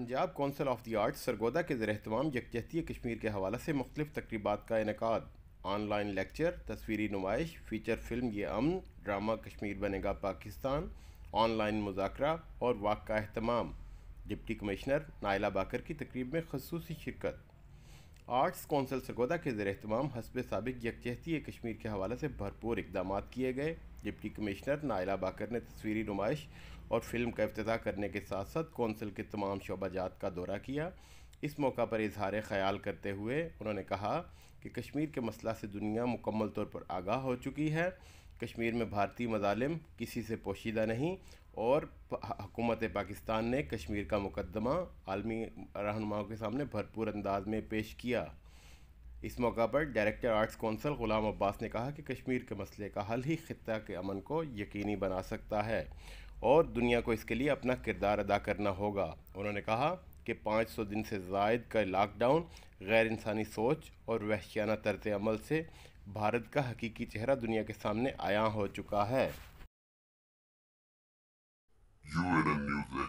Punjab council of the arts Sargodha کے زیر اہتمام یکجہتی کشمیر کے حوالے سے مختلف تقریبات کا انعقاد۔ آن لائن لیکچر، تصویری نمائش، فیچر فلم یہ امن، ڈرامہ کشمیر بنے گا پاکستان، آن لائن مذاکرہ اور واک کا اہتمام۔ ڈپٹی کمشنر نائلہ باقر کی تقریب میں خصوصی شرکت۔ آرٹس کونسل سرگودا کے زیر اہتمام حسب سابق یکجہتی کشمیر کے حوالے سے بھرپور اقدامات کیے گئے۔ ڈپٹی کمشنر نائلہ باقر نے تصویری نمائش اور فلم کا افتتاح کرنے کے ساتھ ساتھ کونسل کے تمام شعبہ جات کا دورہ کیا۔ اس موقع پر اظہار خیال کرتے ہوئے انہوں نے کہا کہ کشمیر کے مسئلہ سے دنیا مکمل طور پر آگاہ ہو چکی ہے۔ کشمیر میں بھارتی مظالم کسی سے پوشیدہ نہیں اور حکومت پاکستان نے کشمیر کا مقدمہ عالمی رہنماؤں کے سامنے بھرپور انداز میں پیش کیا۔ اس موقع پر director arts council Ghulam Abbas نے کہا کہ کشمیر کے مسئلے کا حل ہی خطہ کے امن کو یقینی بنا سکتا ہے اور دنیا کو اس کے لیے اپنا کردار ادا کرنا ہوگا۔ انہوں نے کہا کہ 500 دن سے زائد کا لاک ڈاؤن، غیر انسانی سوچ اور وحشیانہ طرز عمل سے بھارت کا حقیقی چہرہ دنیا کے سامنے عیاں ہو چکا ہے۔ UNN News